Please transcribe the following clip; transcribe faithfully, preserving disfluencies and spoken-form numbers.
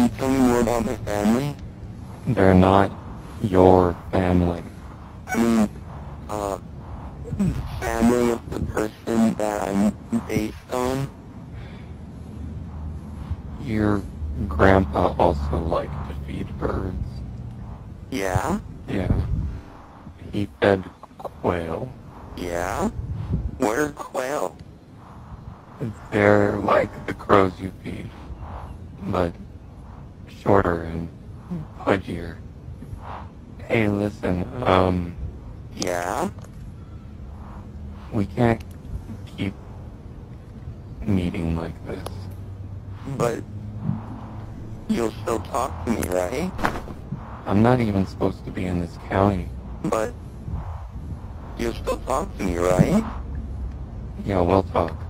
you tell me more about my family? They're not your family. I mean, uh, family of the person that I'm based on? Your grandpa also liked to feed birds. Yeah? Yeah. He fed quail. Yeah? What are quail? They're like the crows you feed, but shorter and pudgier. Hey, listen, um, Yeah? we can't keep meeting like this. But you'll still talk to me, right? I'm not even supposed to be in this county. But you'll still talk to me, right? Yeah, we'll talk.